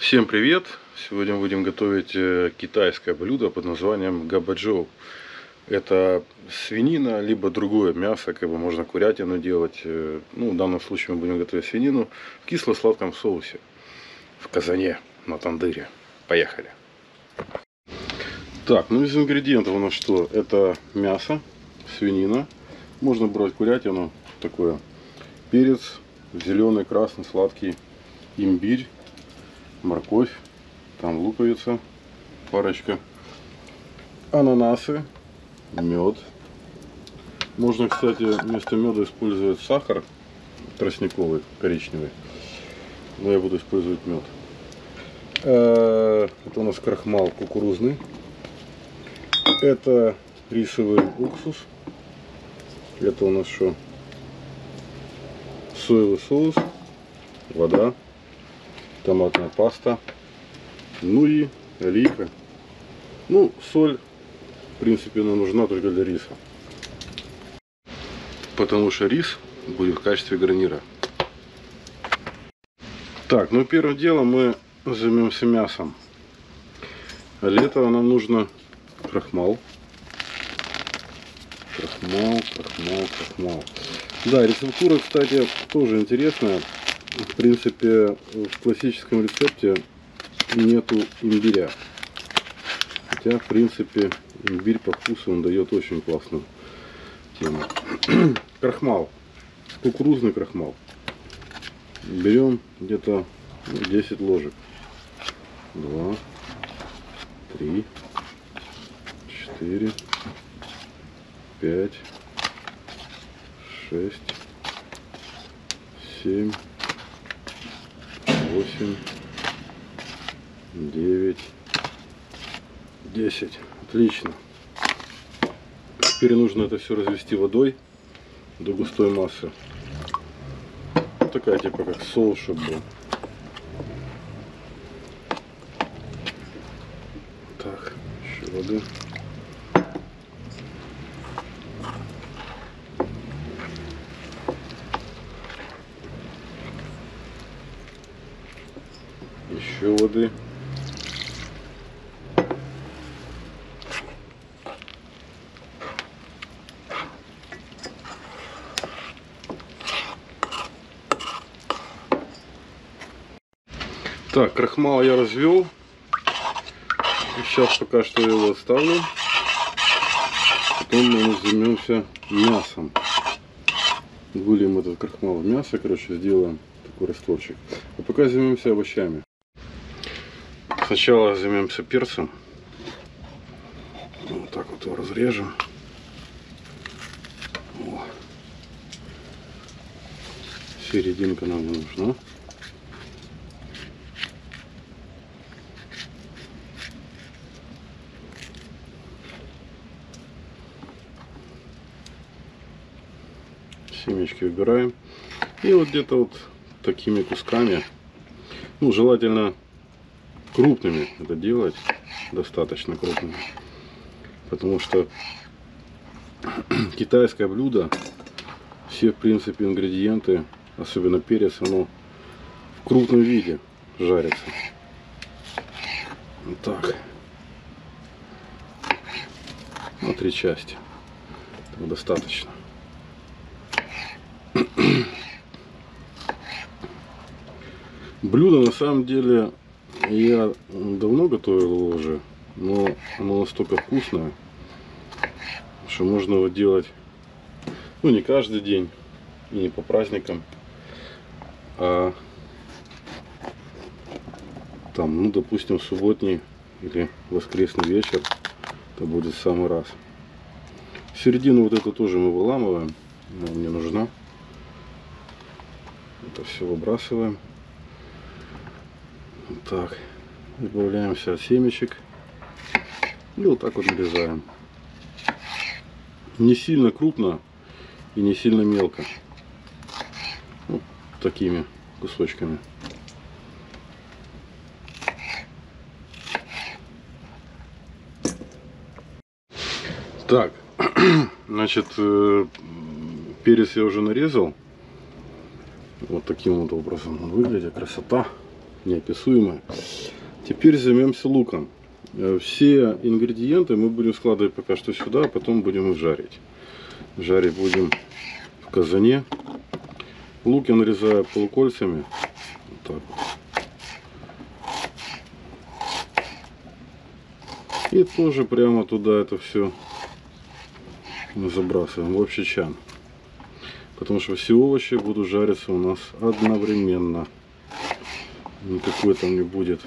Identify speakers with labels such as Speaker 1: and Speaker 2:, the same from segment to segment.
Speaker 1: Всем привет! Сегодня будем готовить китайское блюдо под названием габаджоу. Это свинина, либо другое мясо, можно курятину делать. Ну, в данном случае мы будем готовить свинину в кисло-сладком соусе. В казане, на тандыре. Поехали! Так, ну из ингредиентов у нас что? Это мясо, свинина. Можно брать курятину, такое. Перец, зеленый, красный, сладкий, имбирь. Морковь, там луковица, парочка, ананасы, мед. Можно, кстати, вместо меда использовать сахар тростниковый, коричневый. Но я буду использовать мед. Это у нас крахмал кукурузный. Это рисовый уксус. Это у нас что? Соевый соус, вода. Томатная паста, ну и оливка. Ну, соль, в принципе, нам нужна только для риса, потому что рис будет в качестве гарнира. Так, ну первым делом мы займемся мясом. А для этого нам нужно крахмал. Крахмал. Да, рецептура, кстати, тоже интересная. В принципе, в классическом рецепте нету имбиря. Хотя, в принципе, имбирь по вкусу он дает очень классную тему. Крахмал. Кукурузный крахмал. Берем где-то 10 ложек. 2, 3, 4, 5, 6, 7, 8, 9, 10. Отлично. Теперь нужно это все развести водой до густой массы. Вот такая типа как соус, чтобы был. Так, еще воды. Еще воды. Так, крахмал я развел. Сейчас пока что я его оставлю. Потом мы займемся мясом. Выльем этот крахмал в мясо, сделаем такой растворчик. А пока займемся овощами. Сначала займемся перцем. Вот так вот его разрежем. О. Серединка нам не нужна. Семечки убираем. И вот где-то вот такими кусками, ну, желательно крупными это делать, достаточно крупными, потому что китайское блюдо, все в принципе ингредиенты, особенно перец, оно в крупном виде жарится. Вот так. На 3 части. Этого достаточно. Блюдо на самом деле я давно готовил его уже, но оно настолько вкусное, что можно его делать, ну, не каждый день и не по праздникам, а там, ну, допустим, субботний или воскресный вечер, это будет в самый раз. Середину вот эту тоже мы выламываем, она мне нужна. Это все выбрасываем. Вот так. Избавляемся от семечек. И вот так вот нарезаем. Не сильно крупно и не сильно мелко. Вот такими кусочками. Так, значит, перец я уже нарезал. Вот таким вот образом он выглядит. Красота. неописуемое. Теперь займемся луком. Все ингредиенты мы будем складывать пока что сюда, а потом будем их жарить. Жарить будем в казане. Лук я нарезаю полукольцами. Вот так вот. И тоже прямо туда это все мы забрасываем в общий чан. Потому что все овощи будут жариться у нас одновременно. Никакой там не будет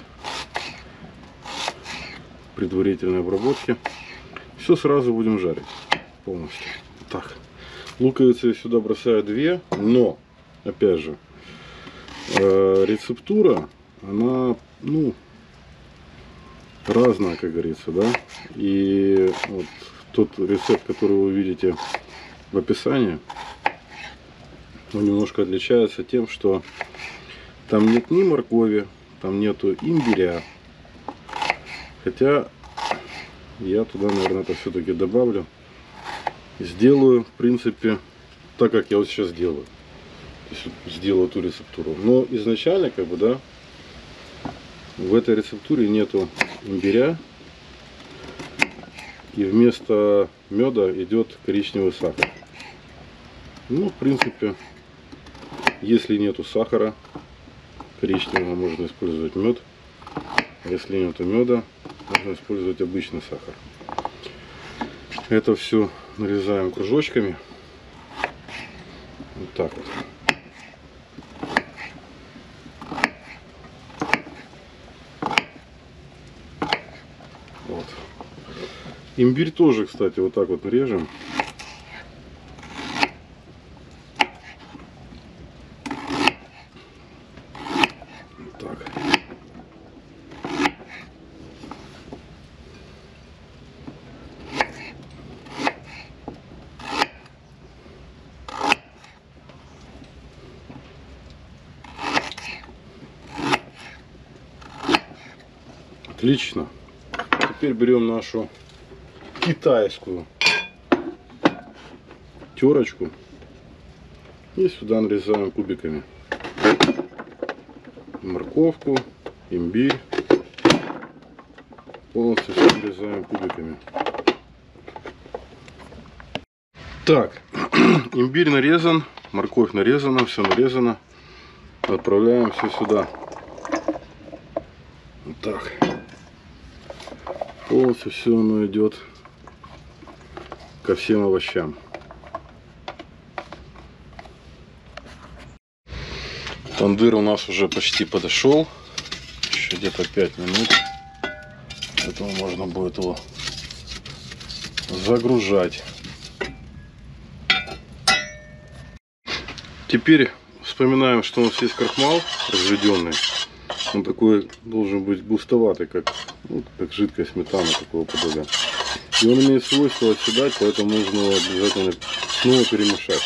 Speaker 1: предварительной обработки. Все сразу будем жарить полностью. Так, луковицы я сюда бросаю 2, но опять же рецептура она разная, как говорится, да. И вот тот рецепт, который вы видите в описании, он немножко отличается тем, что там нет ни моркови, там нету имбиря. Хотя я туда, наверное, это все-таки добавлю. Сделаю, в принципе, так, как я вот сейчас делаю. То есть сделаю эту рецептуру. Но изначально, как бы, да, в этой рецептуре нету имбиря. И вместо меда идет коричневый сахар. Ну, в принципе, если нету сахара коричневого, можно использовать мед. А если нету меда, можно использовать обычный сахар. Это все нарезаем кружочками. Вот так вот. Вот. Имбирь тоже, кстати, вот так вот режем. Отлично. Теперь берем нашу китайскую терочку и сюда нарезаем кубиками морковку, имбирь. Полностью все нарезаем кубиками. Так, имбирь нарезан, морковь нарезана, все нарезано. Отправляем все сюда. Вот так. Полностью все оно идет ко всем овощам. Тандыр у нас уже почти подошел. Еще где-то 5 минут. Поэтому можно будет его загружать. Теперь вспоминаем, что у нас есть крахмал разведенный. Он такой должен быть густоватый, как жидкая сметана такого подобия. И он имеет свойство оседать, поэтому нужно его обязательно снова перемешать.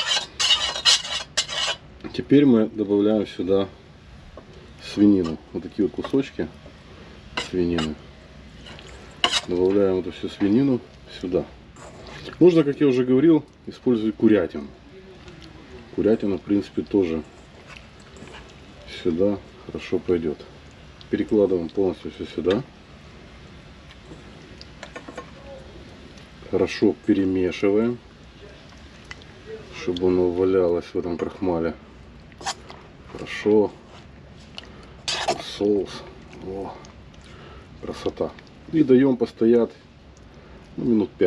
Speaker 1: Теперь мы добавляем сюда свинину. Вот такие вот кусочки свинины. Добавляем эту всю свинину сюда. Можно, как я уже говорил, использовать курятину. Курятина, в принципе, тоже сюда хорошо пойдет. Перекладываем полностью все сюда. Хорошо перемешиваем, чтобы оно валялось в этом крахмале. Хорошо. Соус. О, красота. И даем постоять минут 5.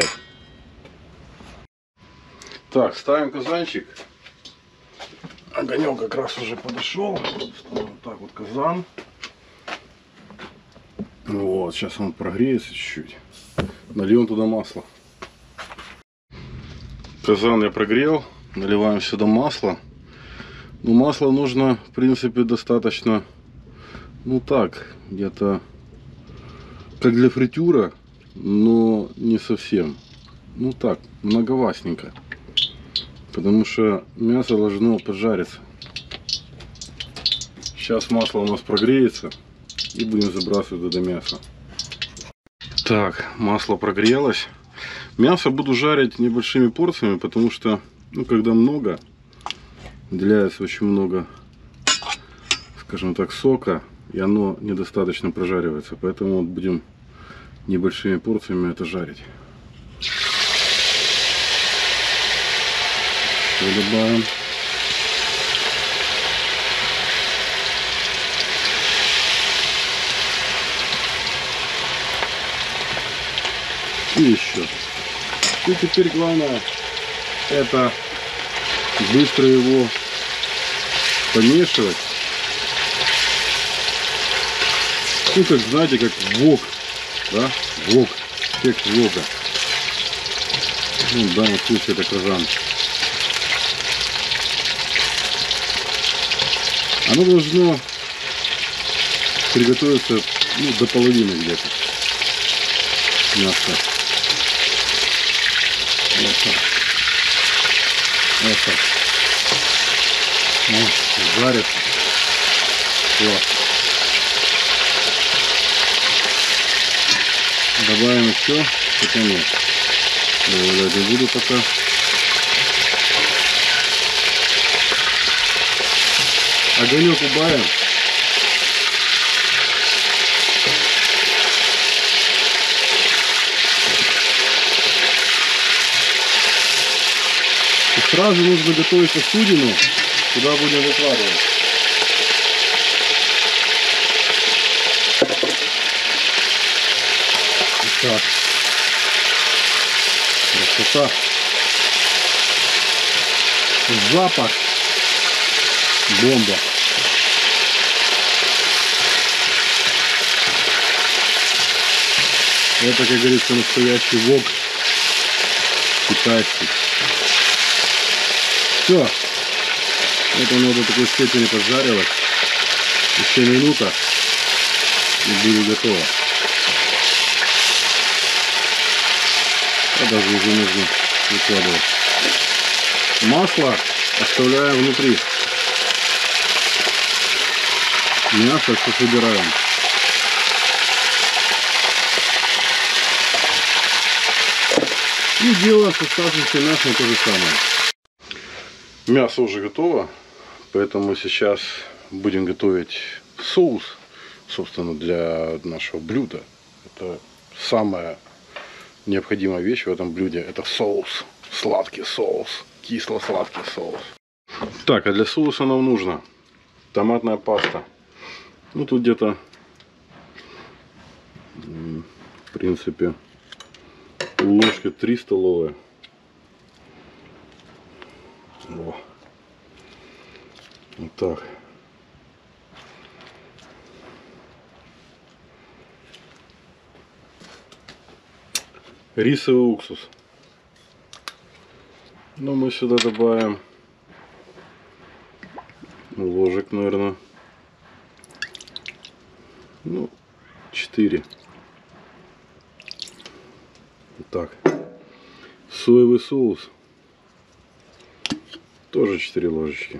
Speaker 1: Так, ставим казанчик. Огонек как раз уже подошел. Ставим вот так вот казан. Вот, сейчас он прогреется чуть-чуть. Нальем туда масло. Казан я прогрел. Наливаем сюда масло. Ну, масла нужно, в принципе, достаточно, ну так, где-то как для фритюра, но не совсем. Ну так, многовасненько. Потому что мясо должно поджариться. Сейчас масло у нас прогреется. И будем забрасывать туда мясо. Так, масло прогрелось. Мясо буду жарить небольшими порциями, потому что, ну, когда много, выделяется очень много, скажем так, сока. и оно недостаточно прожаривается. Поэтому вот будем небольшими порциями это жарить. Добавим. И еще. И теперь главное это быстро его помешивать. Ну, как знаете, как вок, да, вок, эффект вока. Ну, в данном случае это казан. Оно должно приготовиться, ну, до половины где-то мяса. Вот так. Вот так. Вот, жарится. Классно. Добавим еще, потом добавлять не буду пока. Огонек убавим. И сразу нужно готовить посудину, куда будем выкладывать. Так. Красота. Запах. Бомба. Это, как говорится, настоящий вок китайский. Все. Это оно до такой степени поджарилось. Еще минута и будет готово. А даже уже нужно выкладывать. Масло оставляем внутри. Мясо все собираем. И делаем с оставшимся мясом то же самое. Мясо уже готово, поэтому сейчас будем готовить соус, собственно, для нашего блюда. Это самая необходимая вещь в этом блюде. Это соус, сладкий соус, кисло-сладкий соус. Так, а для соуса нам нужно томатная паста. Ну, тут где-то, в принципе, ложки 3 столовые. Во. Вот так. Рисовый уксус. Ну, мы сюда добавим ложек, наверное, ну, 4. Вот так. Соевый соус. Тоже 4 ложечки.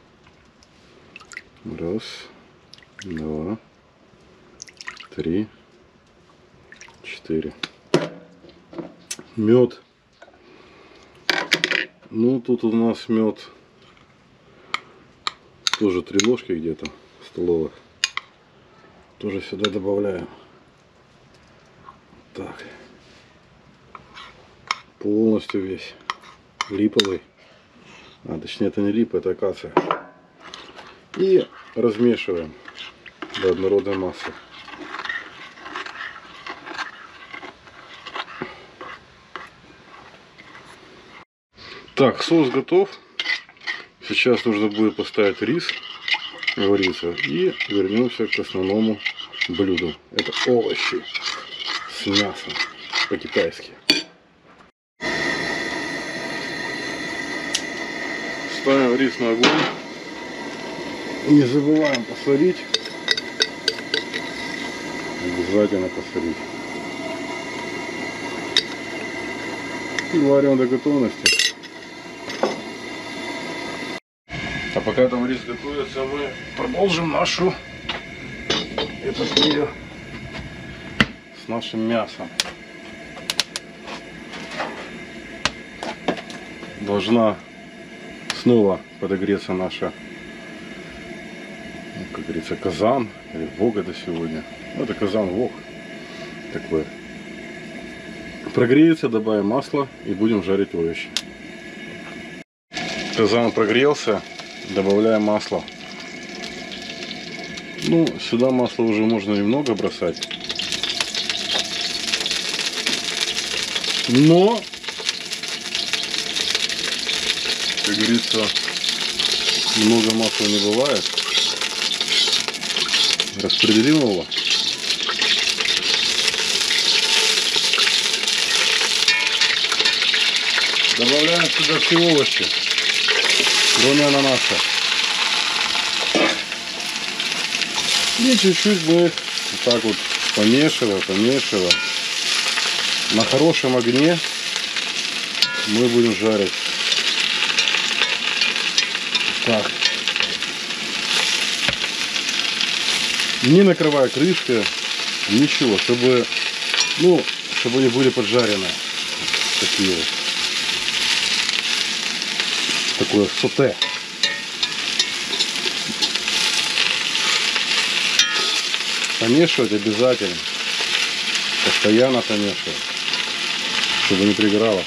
Speaker 1: Раз, 2, 3, 4. Мед. Ну, тут у нас мед тоже 3 ложки где-то столовых. Тоже сюда добавляем. Так. Полностью весь. Липовый. А, точнее, это не липа, это акация. И размешиваем до однородной массы. Так, соус готов. Сейчас нужно будет поставить рис вариться и вернемся к основному блюду. Это овощи с мясом по-китайски. Ставим рис на огонь. Не забываем посолить. Обязательно посолить. И варим до готовности. А пока там рис готовится, мы продолжим нашу эпопею с нашим мясом. Должна снова подогреться наша как говорится, казан или вок это сегодня. Ну, это казан вок такой. Прогреется, добавим масло и будем жарить овощи. Казан прогрелся, добавляем масло. Ну, сюда масло уже можно немного бросать. Но, как говорится, много масла не бывает. Распределим его. Добавляем сюда все овощи, кроме ананаса. И чуть-чуть мы вот так вот помешивая. На хорошем огне мы будем жарить. Так. Не накрывая крышкой, ничего, чтобы они были поджарены. Такие вот. Такое соте. Помешивать обязательно. Постоянно помешивать, чтобы не пригорало.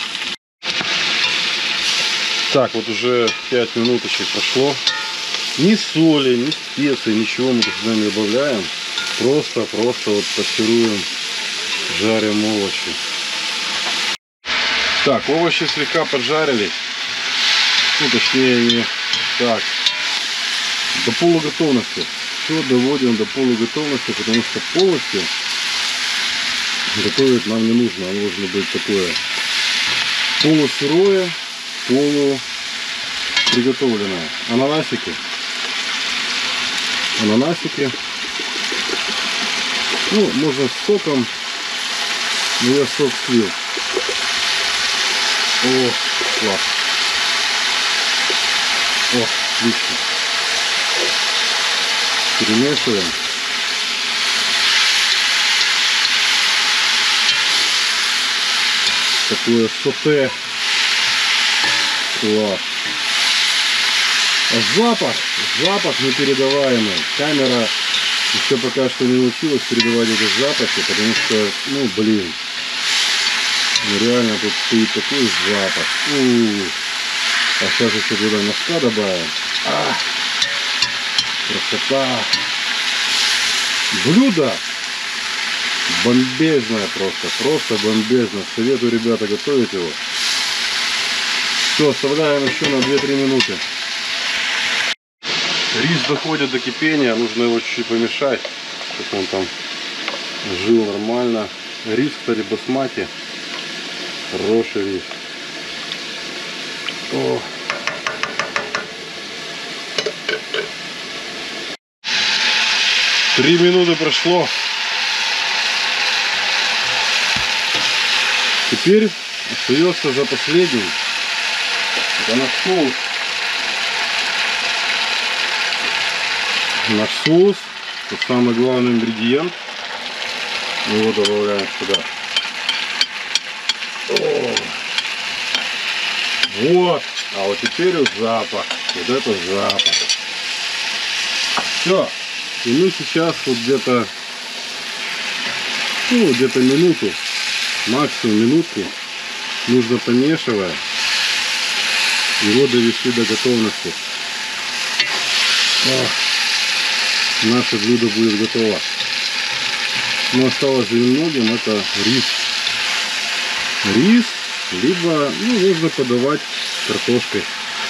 Speaker 1: Так, вот уже 5 минуточек прошло. Ни соли, ни специй, ничего мы туда не добавляем. Просто вот пассируем, жарим овощи. Так, овощи слегка поджарились. Ну, точнее, они так, до полуготовности. Все доводим до полуготовности, потому что полностью готовить нам не нужно. Оно должно быть такое полусырое, полуприготовленное. Ананасики. Ну, можно с соком, но я сок слил. О, класс. О, отлично. Перемешиваем. Такое соте. Класс. Запах непередаваемый. Камера еще пока что не научилась передавать эти запахи, потому что, реально тут стоит такой запах. А сейчас еще туда мяска добавим. Красота. Блюдо бомбезное просто бомбезное. Советую, ребята, готовить его. Все, оставляем еще на 2-3 минуты. Рис доходит до кипения, нужно его чуть-чуть помешать, чтобы он там жил нормально. Рис, кстати, басмати. Хороший рис. О. 3 минуты прошло. Теперь остается за последним. Это наш соус. Наш соус, это самый главный ингредиент. Его добавляем сюда. О, вот. А вот теперь вот запах. Вот это запах. Все. И мы сейчас вот где-то минуту, максимум минутку, нужно, помешивая, его довести до готовности. Наше блюдо будет готово. Но осталось немногим, это рис. Рис, либо можно подавать картошкой.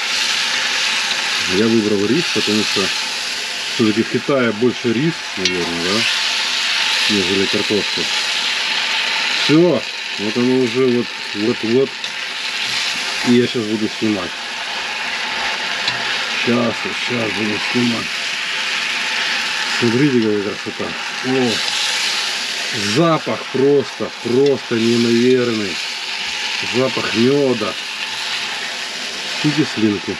Speaker 1: Я выбрал рис, потому что все-таки в Китае больше рис, наверное, да, нежели картошка. Все, вот оно уже вот. И я сейчас буду снимать. Сейчас буду снимать. Смотрите, какая красота. О, запах просто неимоверный. Запах меда и кислинки.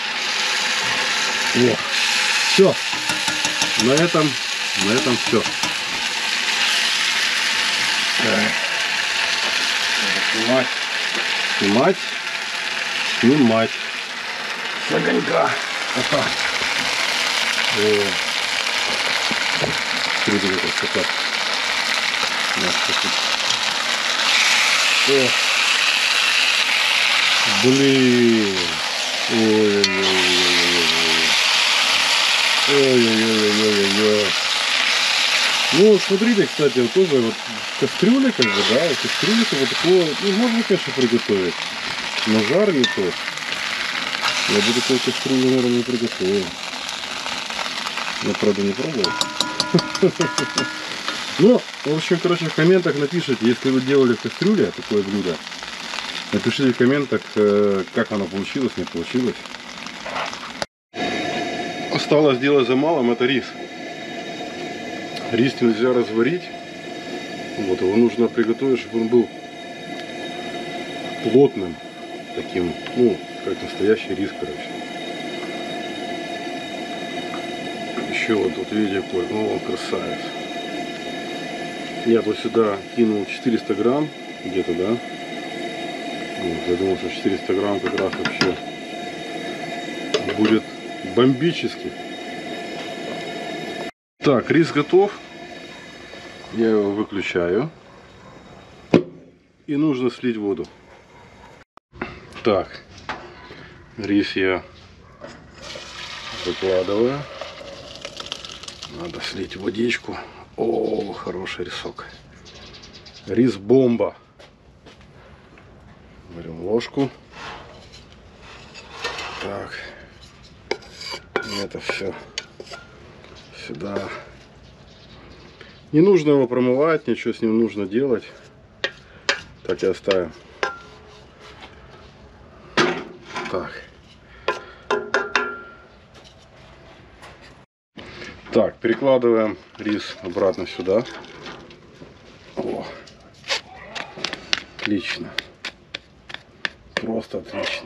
Speaker 1: О, все. На этом все. Снимать с огонька. Вот так. Смотрите, как красота. О, блин. Ой-ой-ой-ой-ой-ой-ой. Ну, смотрите, кстати, вот тоже вот кастрюля, как бы, да, вот кастрюля-то вот такого, ну, можно, конечно, приготовить, но жар не тот. Я бы такой кастрюлю, наверное, не приготовил. Я, правда, не пробовал. Ну, в общем, короче, в комментах напишите, если вы делали в кастрюле такое блюдо. Напишите в комментах, как оно получилось, не получилось. Осталось делать за малым, это рис. Рис нельзя разварить. Вот, его нужно приготовить, чтобы он был плотным. Таким, ну, как настоящий рис, короче. Еще вот тут видите какой, ну, он красавец. Я вот сюда кинул 400 грамм, где-то, да. Вот, я думал, что 400 грамм как раз вообще будет бомбический. Так, рис готов. Я его выключаю. И нужно слить воду. Так, рис я выкладываю. Надо слить водичку. О, хороший рисок. Рис бомба. Берем ложку. Так. И это все сюда. Не нужно его промывать, ничего с ним нужно делать. Так и оставим. Так. Так, перекладываем рис обратно сюда. О, отлично. Просто отлично.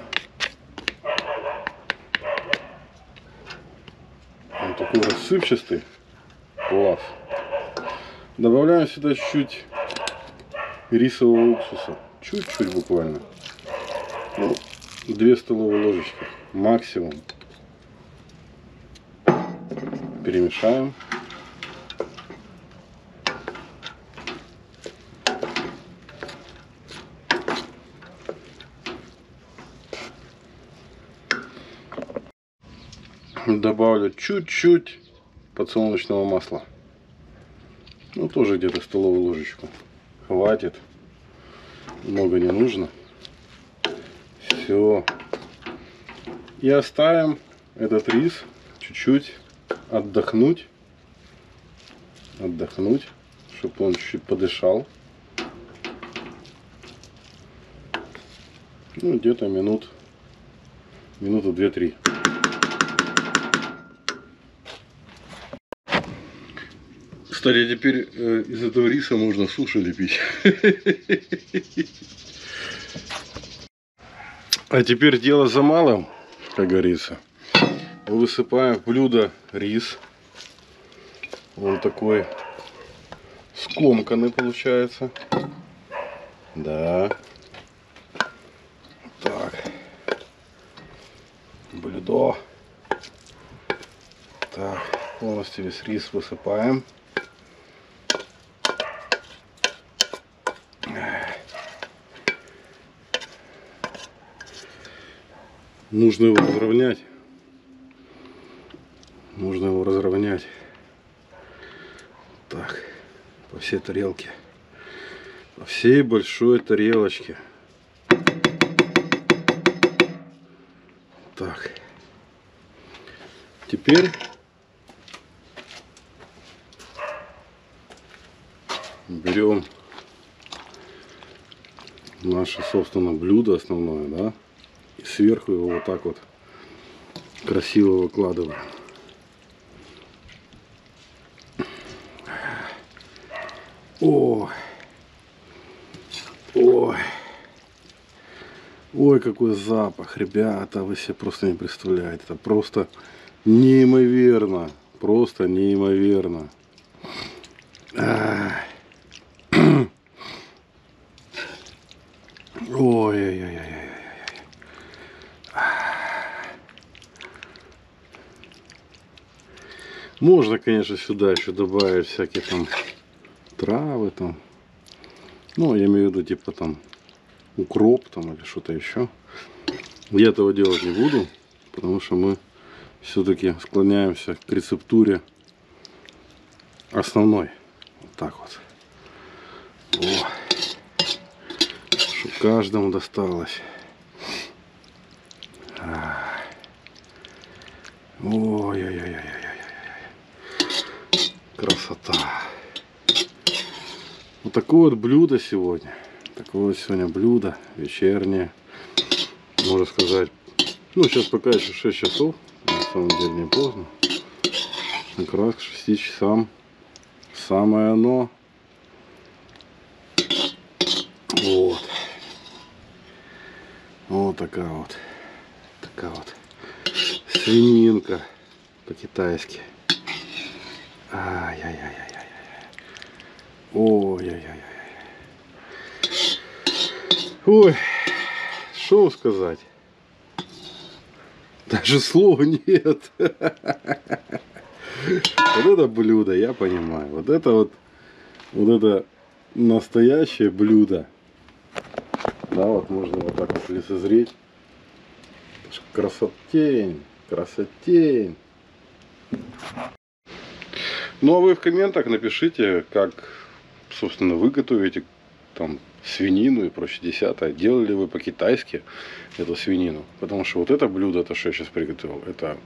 Speaker 1: Он такой рассыпчатый. Класс. Добавляем сюда чуть-чуть рисового уксуса. Чуть-чуть буквально. Ну, 2 столовые ложечки. Максимум. Перемешаем. Добавлю чуть-чуть подсолнечного масла. Ну, тоже где-то столовую ложечку. Хватит. Много не нужно. Все. И оставим этот рис чуть-чуть отдохнуть. Отдохнуть, чтобы он чуть-чуть подышал. Ну, где-то минуту 2-3. Кстати, теперь из этого риса можно суши лепить. А теперь дело за малым, как говорится. Высыпаем в блюдо рис. Он такой скомканный получается. Да. Так. Блюдо. Так. Полностью весь рис высыпаем. Нужно его разровнять. Нужно его разровнять. Так, по всей тарелке. По всей большой тарелочке. Так. Теперь берем наше, собственно, блюдо основное, да? И сверху его вот так вот красиво выкладываем. Ой, ой, ой, какой запах, ребята, вы себе просто не представляете, это просто неимоверно, просто неимоверно. Ой-ой-ой-ой-ой. Можно, конечно, сюда еще добавить всякие там травы там. Ну, я имею в виду, типа там укроп там или что-то еще. Я этого делать не буду, потому что мы все-таки склоняемся к рецептуре основной. Вот так вот. О, чтобы каждому досталось. Ой-ой-ой-ой-ой-ой. Красота. Вот такое вот блюдо сегодня. Такое вот сегодня блюдо вечернее. Можно сказать. Ну, сейчас пока еще 6 часов. На самом деле не поздно. Как раз к 6 часам. Самое оно. Вот. Вот такая вот. Такая вот. Свининка. По-китайски. Ай-яй-яй-яй-яй. Ой-яй-яй-яй. Ой, что вам сказать? Даже слова нет. Вот это блюдо, я понимаю. Вот это настоящее блюдо. Да, вот можно вот так вот лицезреть. Красотень, красотень. Ну а вы в комментах напишите, как, собственно, вы готовите там свинину и прочее десятое. Делали вы по-китайски эту свинину? Потому что вот это блюдо, то, что я сейчас приготовил, это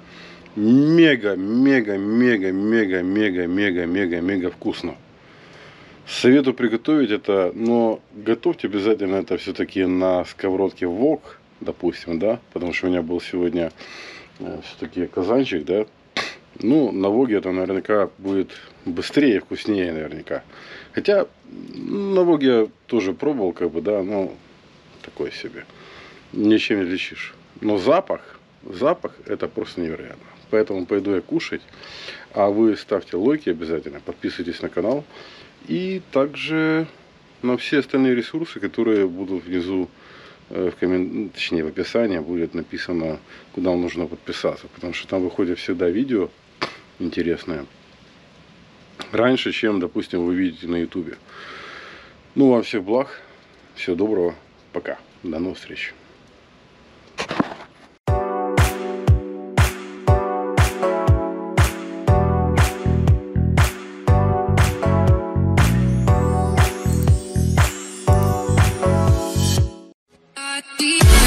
Speaker 1: мега вкусно. Советую приготовить это, но готовьте обязательно это все-таки на сковородке вок, допустим, да, потому что у меня был сегодня все-таки казанчик, да. Ну, на воге это наверняка будет быстрее и вкуснее наверняка. Хотя на воге я тоже пробовал, как бы, да, но такой себе. Ничем не отличишь. Но запах это просто невероятно. Поэтому пойду я кушать. А вы ставьте лайки обязательно, подписывайтесь на канал. И также на все остальные ресурсы, которые будут внизу, точнее в описании будет написано, куда вам нужно подписаться. Потому что там выходит всегда видео интересное. Раньше, чем, допустим, вы видите на ютубе. Ну, вам всех благ. Всего доброго. Пока. До новых встреч.
Speaker 2: I